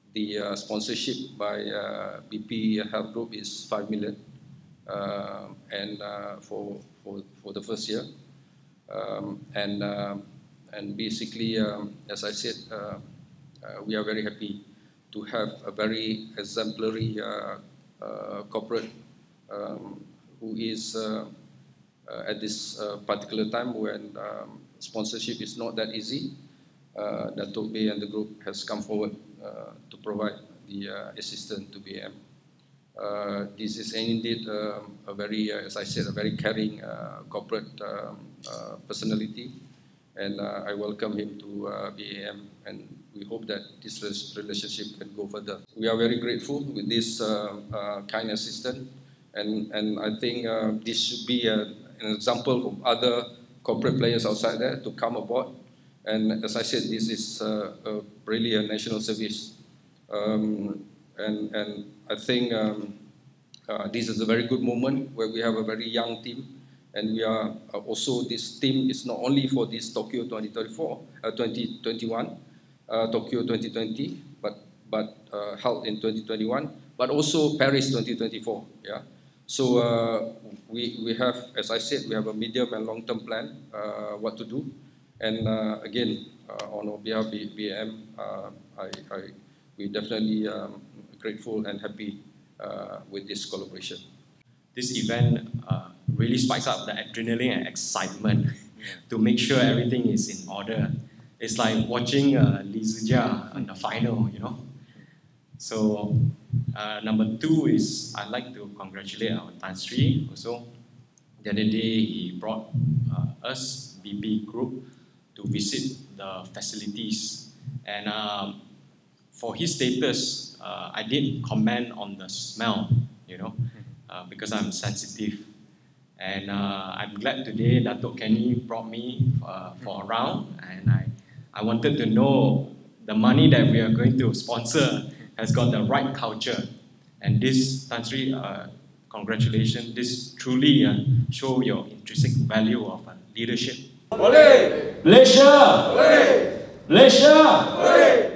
The sponsorship by BP Health Group is 5 million, and for the first year, and basically, as I said, we are very happy to have a very exemplary corporate who is at this particular time when sponsorship is not that easy. Dato' Bey and the group has come forward to provide the assistance to BAM. This is indeed a very, as I said, a very caring corporate personality, and I welcome him to BAM, and we hope that this relationship can go further. We are very grateful with this kind assistance, and I think this should be an example of other corporate players outside there to come aboard. And as I said, this is really a national service, and I think this is a very good moment where we have a very young team, and we are also, this team is not only for this Tokyo 2021, Tokyo 2020, but held in 2021, but also Paris 2024. Yeah. So we have, as I said, we have a medium and long-term plan what to do. And again, on behalf of BAM, we definitely grateful and happy with this collaboration. This event really spikes up the adrenaline and excitement to make sure everything is in order. It's like watching Lee Zujia in the final, you know. So number two is I'd like to congratulate our Tan Sri also. The other day he brought us, BP Group, to visit the facilities, and for his status, I did comment on the smell, you know, because I'm sensitive, and I'm glad today Dato' Kenny brought me for a round, and I wanted to know the money that we are going to sponsor has got the right culture, and this, Tan Sri, congratulations, this truly show your intrinsic value of leadership. Malaysia! Malaysia!